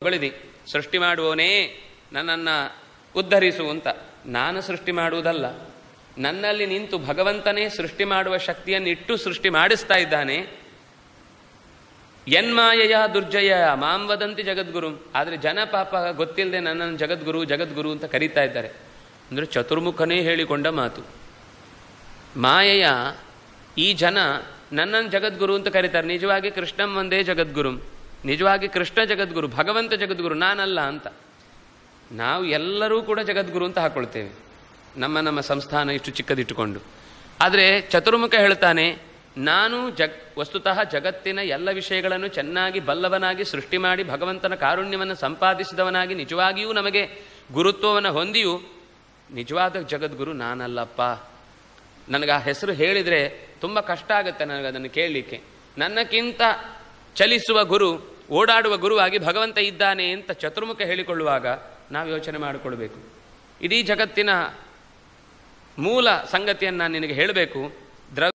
ಹೊಗಳಿದಿ, ಸೃಷ್ಟಿ ಮಾಡುವವನೇ ನನ್ನನ್ನು ಉದ್ಧರಿಸು ಅಂತ. ನಾನು ಸೃಷ್ಟಿ ಮಾಡುವುದಲ್ಲ, ನನ್ನಲ್ಲಿ ನಿಂತು ಭಗವಂತನೇ ಸೃಷ್ಟಿ ಮಾಡುವ ಶಕ್ತಿಯನ್ನು ಇಟ್ಟು ಸೃಷ್ಟಿ ಮಾಡಿಸ್ತಾ ಇದ್ದಾನೆ. ಯನ್ಮಾಯಯ ದುರ್ಜಯ ಮಾಂ ವದಂತಿ ಜಗದ್ಗುರು. ಆದರೆ ಜನ ಪಾಪ ಗೊತ್ತಿಲ್ಲದೆ ನನ್ನನ್ನು ಜಗದ್ಗುರು ಜಗದ್ಗುರು ಅಂತ ಕರೀತಾ ಇದ್ದಾರೆ. ಅಂದರೆ ಚತುರ್ಮುಖನೇ ಹೇಳಿಕೊಂಡ ಮಾತು. ಮಾಯೆಯ ಈ ಜನ ನನ್ನನ್ನು ಜಗದ್ಗುರು ಅಂತ ಕರೀತಾರೆ. ನಿಜವಾಗಿ ಕೃಷ್ಣಂ ಒಂದೇ ಜಗದ್ಗುರು, ನಿಜವಾಗಿ ಕೃಷ್ಣ ಜಗದ್ಗುರು, ಭಗವಂತ ಜಗದ್ಗುರು, ನಾನಲ್ಲ ಅಂತ. ನಾವು ಎಲ್ಲರೂ ಕೂಡ ಜಗದ್ಗುರು ಅಂತ ಹಾಕೊಳ್ತೇವೆ, ನಮ್ಮ ಸಂಸ್ಥಾನ ಇಷ್ಟು ಚಿಕ್ಕದಿಟ್ಟುಕೊಂಡು. ಆದರೆ ಚತುರ್ಮುಖ ಹೇಳ್ತಾನೆ, ನಾನು ವಸ್ತುತಃ ಜಗತ್ತಿನ ಎಲ್ಲ ವಿಷಯಗಳನ್ನು ಚೆನ್ನಾಗಿ ಬಲ್ಲವನಾಗಿ ಸೃಷ್ಟಿ ಮಾಡಿ ಭಗವಂತನ ಕಾರುಣ್ಯವನ್ನು ಸಂಪಾದಿಸಿದವನಾಗಿ ನಿಜವಾಗಿಯೂ ನಮಗೆ ಗುರುತ್ವವನ್ನು ಹೊಂದಿಯೂ ನಿಜವಾದ ಜಗದ್ಗುರು ನಾನಲ್ಲಪ್ಪ. ನನಗೆ ಆ ಹೆಸರು ಹೇಳಿದರೆ ತುಂಬ ಕಷ್ಟ ಆಗುತ್ತೆ ನನಗೆ ಅದನ್ನು ಕೇಳಲಿಕ್ಕೆ. ನನ್ನಕ್ಕಿಂತ ಚಲಿಸುವ ಗುರು, ಓಡಾಡುವ ಗುರುವಾಗಿ ಭಗವಂತ ಇದ್ದಾನೆ ಅಂತ ಚತುರ್ಮುಖ ಹೇಳಿಕೊಳ್ಳುವಾಗ ನಾವು ಯೋಚನೆ ಮಾಡಿಕೊಳ್ಬೇಕು. ಇಡೀ ಜಗತ್ತಿನ ಮೂಲ ಸಂಗತಿಯನ್ನು ನಾನು ನಿನಗೆ ಹೇಳಬೇಕು.